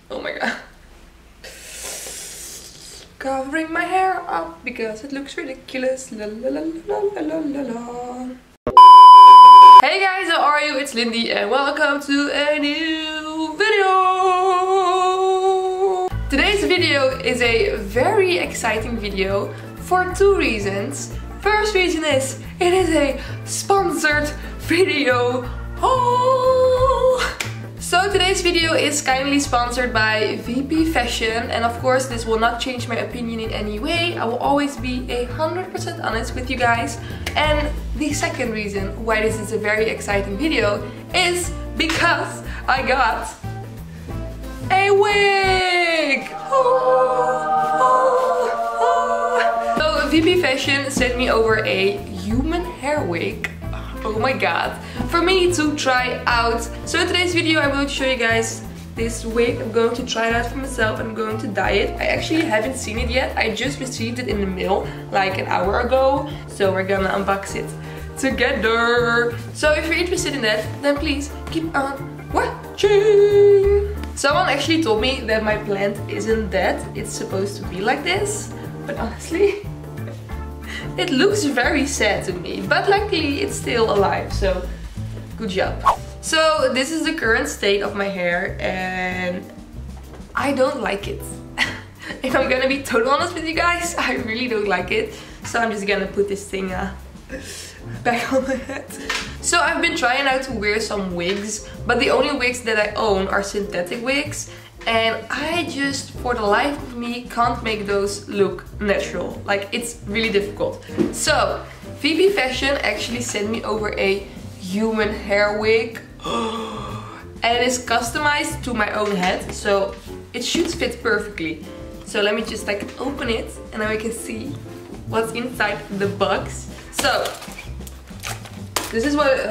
Oh my god. Covering my hair up because it looks ridiculous. La la la la la la la la. Hey guys, how are you? It's Lindy and welcome to a new video. Today's video is a very exciting video for two reasons. First reason is it is a sponsored video. Oh! So today's video is kindly sponsored by VP Fashion, and of course this will not change my opinion in any way. I will always be 100% honest with you guys. And the second reason why this is a very exciting video is because I got a wig! So VP Fashion sent me over a human hair wig. Oh my god, for me to try out. So in today's video I'm going to show you guys this wig. I'm going to try it out for myself and I'm going to dye it. I actually haven't seen it yet. I just received it in the mail like an hour ago. So we're gonna unbox it together. So if you're interested in that, then please keep on watching. Someone actually told me that my plant isn't dead. It's supposed to be like this. But honestly, it looks very sad to me, but luckily it's still alive, so good job. So this is the current state of my hair and I don't like it. If I'm gonna be totally honest with you guys, I really don't like it. So I'm just gonna put this thing back on my head. So I've been trying out to wear some wigs, but the only wigs that I own are synthetic wigs. And I just, for the life of me, can't make those look natural. Like, it's really difficult. So, VP Fashion actually sent me over a human hair wig. And it is customized to my own head, so it should fit perfectly. So let me just like open it and then we can see what's inside the box. So, this is what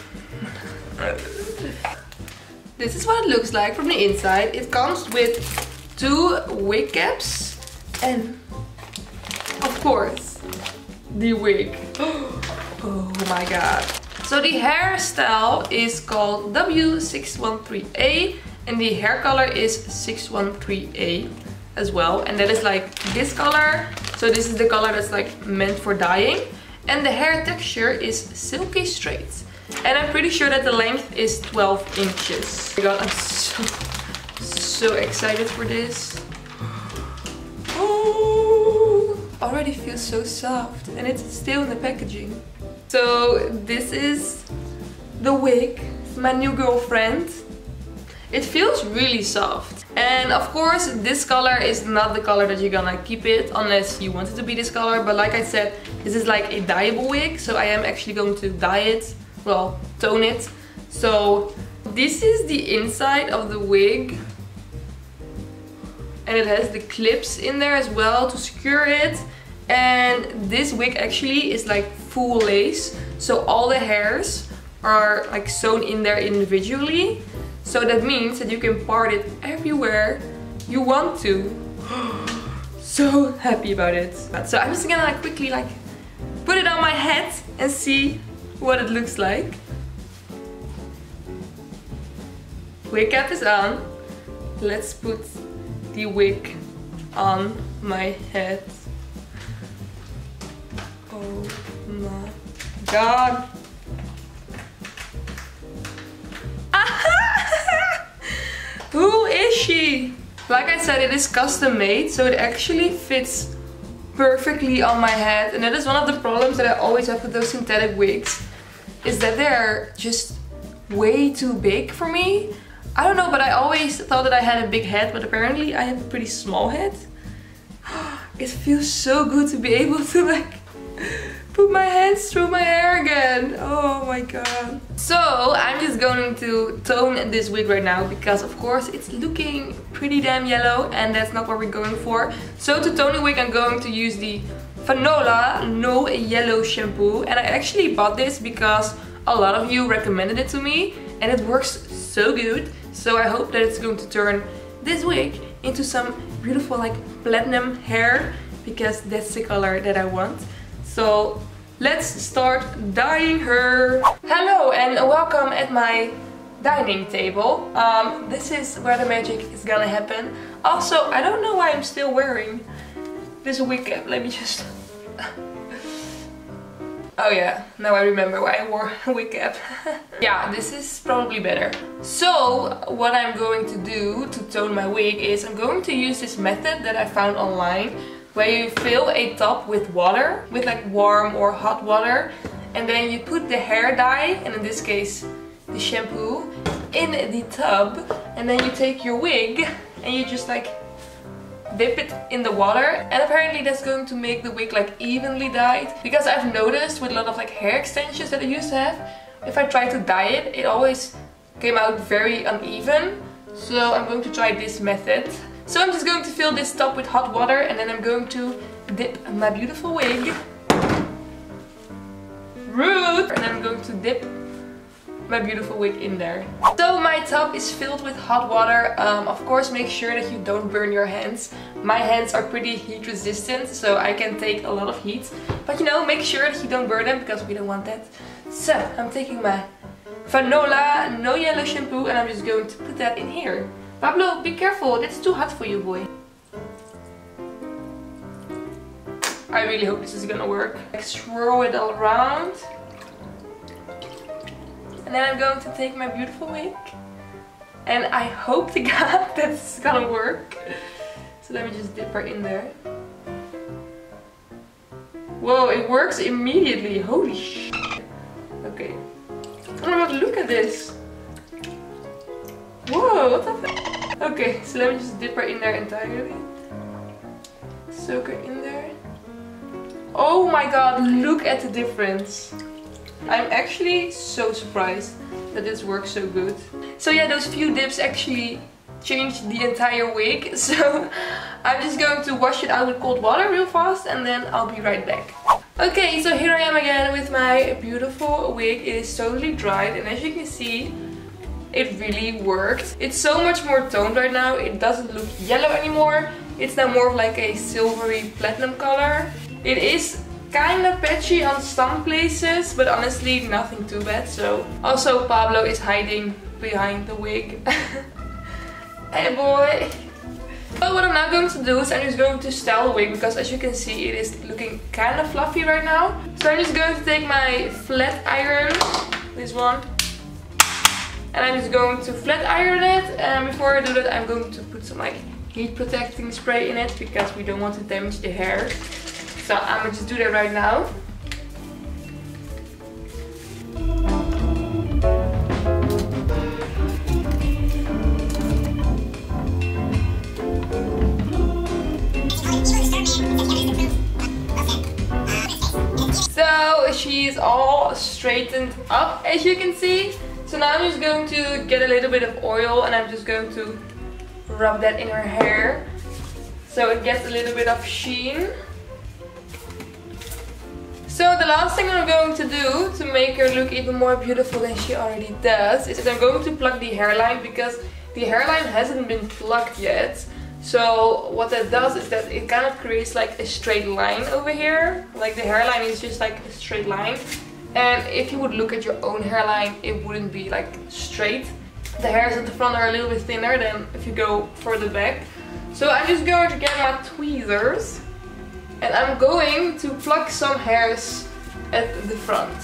this is what it looks like from the inside. It comes with 2 wig caps and of course the wig. Oh my god. So the hairstyle is called W613A and the hair color is 613A as well. And that is like this color. So this is the color that's like meant for dyeing. And the hair texture is silky straight. And I'm pretty sure that the length is 12 inches. Oh my god, I'm so excited for this. Oh, already feels so soft and it's still in the packaging. So this is the wig, my new girlfriend. It feels really soft. And of course this color is not the color that you're gonna keep it unless you want it to be this color. But like I said, this is like a dyeable wig, so I am actually going to dye it. Well, tone it. So this is the inside of the wig and it has the clips in there as well to secure it. And this wig actually is like full lace, so all the hairs are like sewn in there individually. So that means that you can part it everywhere you want to. So happy about it. So I'm just gonna like quickly like put it on my head and see what it looks like. Wig cap is on. Let's put the wig on my head. Oh my god. Who is she? Like I said, it is custom made, so it actually fits perfectly on my head. And that is one of the problems that I always have with those synthetic wigs, is that they're just way too big for me. I don't know, but I always thought that I had a big head, but apparently I have a pretty small head. It feels so good to be able to like put my hands through my hair again. Oh my god. So I'm just going to tone this wig right now because of course it's looking pretty damn yellow and that's not what we're going for. So to tone the wig I'm going to use the Fanola No Yellow shampoo, and I actually bought this because a lot of you recommended it to me and it works so good. So I hope that it's going to turn this wig into some beautiful like platinum hair because that's the color that I want. So let's start dyeing her. Hello and welcome at my dining table. This is where the magic is gonna happen. Also, I don't know why I'm still wearing this wig cap. Let me just... Oh yeah, now I remember why I wore a wig cap. Yeah, this is probably better. So, what I'm going to do to tone my wig is I'm going to use this method that I found online, where you fill a tub with water, with like warm or hot water, and then you put the hair dye, and in this case the shampoo, in the tub, and then you take your wig and you just like dip it in the water, and apparently that's going to make the wig like evenly dyed. Because I've noticed with a lot of like hair extensions that I used to have, if I try to dye it, it always came out very uneven. So I'm going to try this method. So I'm just going to fill this tub with hot water, and then I'm going to dip my beautiful wig. Rude! And then I'm going to dip my beautiful wig in there. So my tub is filled with hot water. Of course, make sure that you don't burn your hands. My hands are pretty heat resistant, so I can take a lot of heat. But you know, make sure that you don't burn them, because we don't want that. So I'm taking my Fanola No Yellow shampoo, and I'm just going to put that in here. Pablo, be careful, it's too hot for you, boy. I really hope this is gonna work. Like, swirl it all around. And then I'm going to take my beautiful wig. And I hope to God that it's gonna work. So let me just dip her in there. Whoa, it works immediately. Holy shit. Okay. Oh my god, look at this. Whoa, what the fuck? Okay, so let me just dip her in there entirely. Soak her in there. Oh my god, look at the difference. I'm actually so surprised that this works so good. So yeah, those few dips actually changed the entire wig. So I'm just going to wash it out with cold water real fast, and then I'll be right back. Okay, so here I am again with my beautiful wig. It is totally dried, and as you can see, it really worked. It's so much more toned right now. It doesn't look yellow anymore. It's now more of like a silvery platinum color. It is kind of patchy on some places, but honestly nothing too bad. So also Pablo is hiding behind the wig. Hey boy! But what I'm now going to do is I'm just going to style the wig, because as you can see it is looking kind of fluffy right now. So I'm just going to take my flat iron, this one, and I'm just going to flat iron it. And before I do that, I'm going to put some like heat protecting spray in it, because we don't want to damage the hair. So I'm gonna just do that right now. So she's all straightened up, as you can see. So now I'm just going to get a little bit of oil, and I'm just going to rub that in her hair, so it gets a little bit of sheen. So the last thing I'm going to do to make her look even more beautiful than she already does is I'm going to pluck the hairline, because the hairline hasn't been plucked yet. So what that does is that it kind of creates like a straight line over here. Like the hairline is just like a straight line. And if you would look at your own hairline, it wouldn't be like straight. The hairs at the front are a little bit thinner than if you go further back. So I'm just going to get my tweezers. And I'm going to pluck some hairs at the front.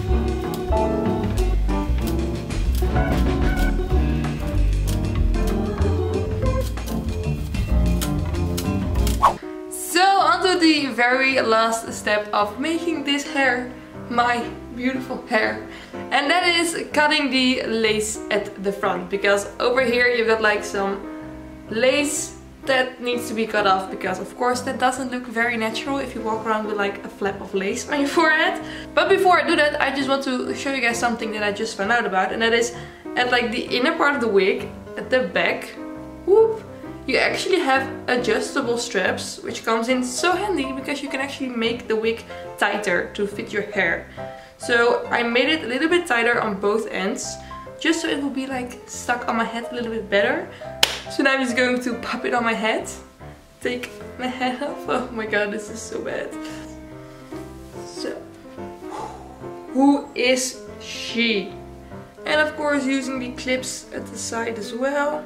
So onto the very last step of making this hair my beautiful hair. And that is cutting the lace at the front. Because over here you've got like some lace that needs to be cut off, because of course that doesn't look very natural if you walk around with like a flap of lace on your forehead. But before I do that, I just want to show you guys something that I just found out about, and that is at like the inner part of the wig, at the back, whoop, you actually have adjustable straps, which comes in so handy because you can actually make the wig tighter to fit your hair. So I made it a little bit tighter on both ends, just so it will be like stuck on my head a little bit better. So now I'm just going to pop it on my head. Take my head off. Oh my god, this is so bad. So, who is she? And of course using the clips at the side as well.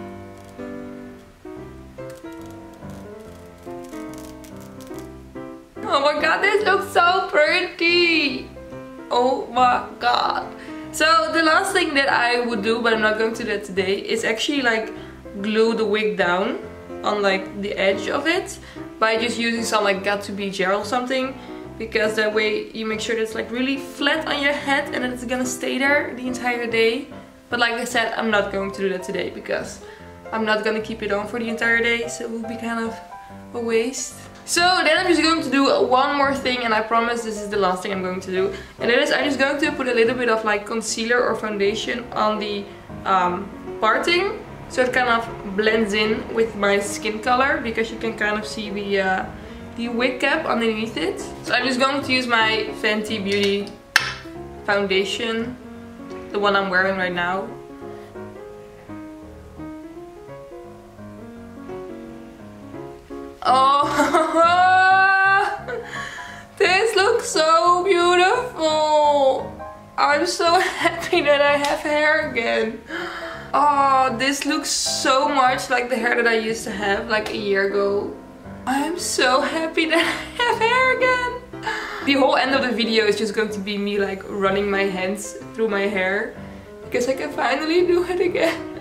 Oh my god, this looks so pretty! Oh my god. So the last thing that I would do, but I'm not going to do that today, is actually like glue the wig down on like the edge of it by just using some like Got2b gel or something, because that way you make sure that it's like really flat on your head and then it's gonna stay there the entire day. But like I said, I'm not going to do that today because I'm not gonna keep it on for the entire day, so it will be kind of a waste. So then I'm just going to do one more thing, and I promise this is the last thing I'm going to do. And that is, I'm just going to put a little bit of like concealer or foundation on the parting, so it kind of blends in with my skin color, because you can kind of see the wig cap underneath it. So I'm just going to use my Fenty Beauty foundation, the one I'm wearing right now. Oh, this looks so beautiful. I'm so happy that I have hair again. Oh, this looks so much like the hair that I used to have like a year ago. I'm so happy that I have hair again. The whole end of the video is just going to be me like running my hands through my hair, because I can finally do it again.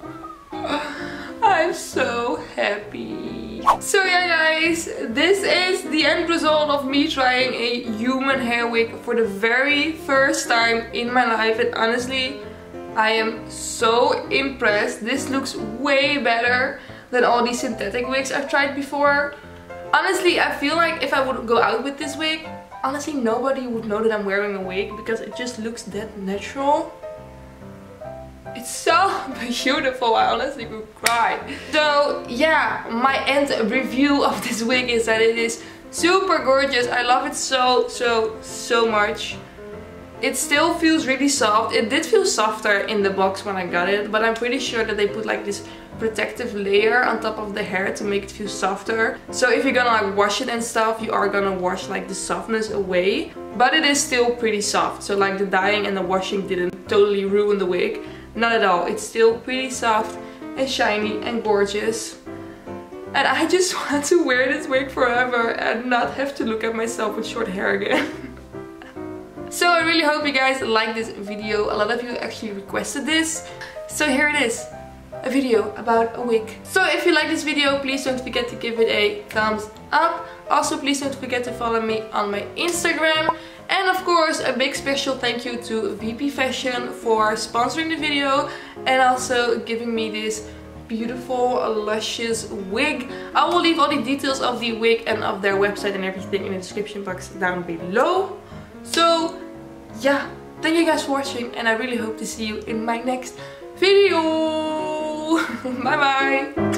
I'm so happy. So yeah guys, this is the end result of me trying a human hair wig for the very first time in my life, and honestly I am so impressed. This looks way better than all these synthetic wigs I've tried before. Honestly, I feel like if I would go out with this wig, honestly nobody would know that I'm wearing a wig, because it just looks that natural. It's so beautiful, I honestly could cry. So yeah, my end review of this wig is that it is super gorgeous. I love it so much. It still feels really soft. It did feel softer in the box when I got it, but I'm pretty sure that they put like this protective layer on top of the hair to make it feel softer. So if you're gonna like wash it and stuff, you are gonna wash like the softness away, but it is still pretty soft. So like the dyeing and the washing didn't totally ruin the wig. Not at all. It's still pretty soft and shiny and gorgeous. And I just want to wear this wig forever and not have to look at myself with short hair again. So I really hope you guys like this video. A lot of you actually requested this. So here it is. A video about a wig. So if you like this video, please don't forget to give it a thumbs up. Also, please don't forget to follow me on my Instagram. And of course, a big special thank you to VP Fashion for sponsoring the video and also giving me this beautiful, luscious wig. I will leave all the details of the wig and of their website and everything in the description box down below. So yeah, thank you guys for watching, and I really hope to see you in my next video. Bye bye.